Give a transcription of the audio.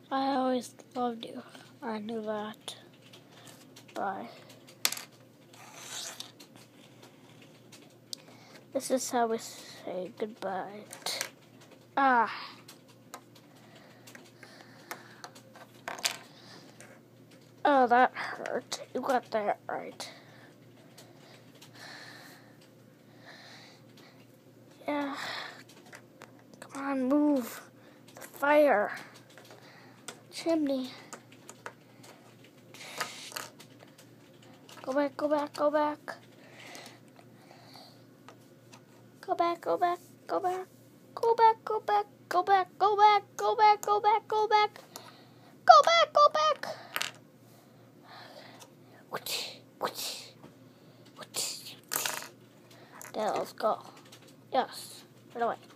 I always loved you. I knew that. Bye. This is how we say goodbye. Ah. Oh, that hurt. You got that right. Yeah. Come on, move. The fire. Chimney. Go back, go back, go back. Go back, go back, go back. Go back, go back, go back, go back, go back, go back, go back. Go back, go back. Now let's go. Yes, right away.